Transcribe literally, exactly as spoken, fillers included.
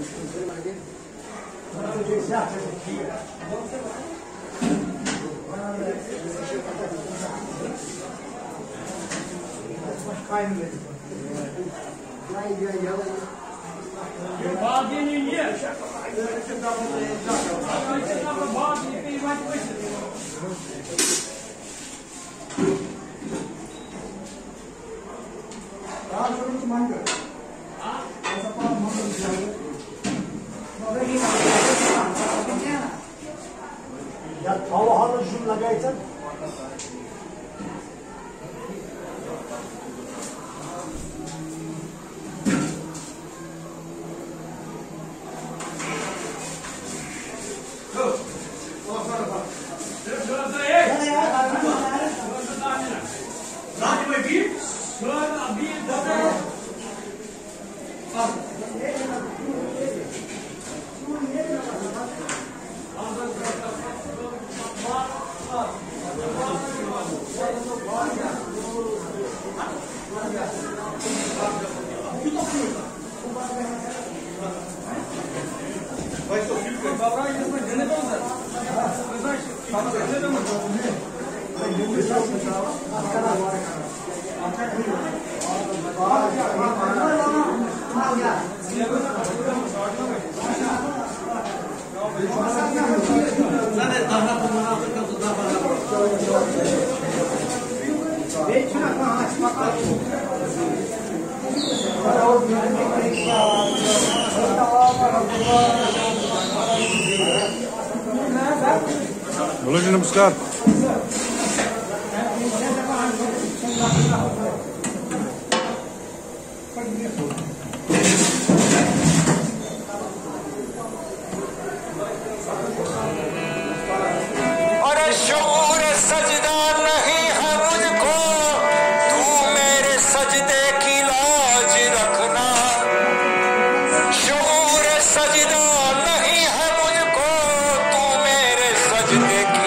Ya tava halı şunu लगायचं बोलो जी नमस्कार। अरे शऊर सजदा नहीं है मुझको, तू मेरे सजदे की लाज रखना। शऊर सजदा नहीं है मुझको, तू मेरे सजदे की